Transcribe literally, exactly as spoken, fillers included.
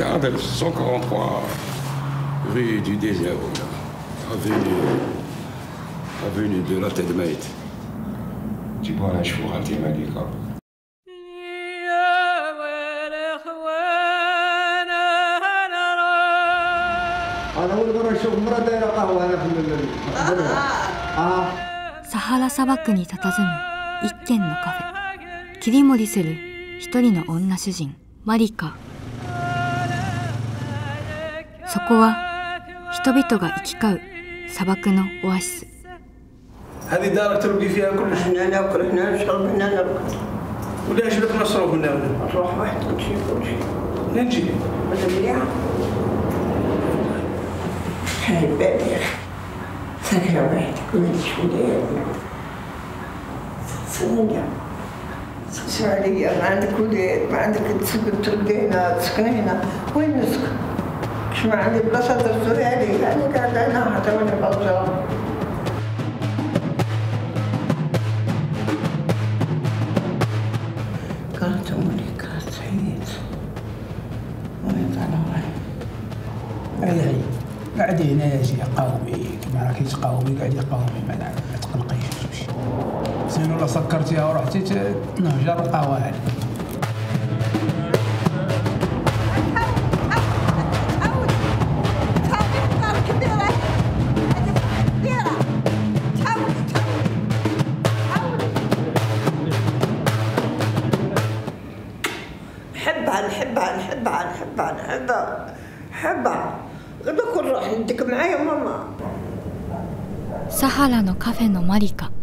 هذا cent quarante-trois rue du désert, avenue, avenue de la Tête Maït. Tu vois un jour à Timalika. أنا أول مرة أشوف مرة دايرة قهوة أنا في آه サハラ砂漠に佇む一軒のカフェ。切り盛りする一人の女主人マリカ。そこは人々が行き交う砂漠のオアシス。 هذه دارك ترقي فيها كل شيء. هنا ناكل هنا نشرب هنا نرقد. ولا يجبك مصروف هنا ولا؟ نروح واحد نمشي كل شيء. نجي. ولا مليحة. هاي الباب يا أخي. سكنة واحدة كل شوية يا سنية. سعودية ما عندك ولاد ما عندك تسكن تلقى هنا تسكن هنا وين نسكن؟ مش ما عندي بلاصة درتوها لي أنا قاعدة هنا حتى وأنا بطلع. كانت أمي كانت حيت وين طلعوا؟ هاي هاي قاعد هنا يجي قومي كما راكي تقاومي قاعد يقاومي ما تقلقيش تمشي زين ولا سكرتيها ورحتي تنهجر القهوة هذه. نحبها نحبها نحبها نحبها نحبها نحبها غدا كل روح نديك معايا ماما. サハラのカフェのマリカ。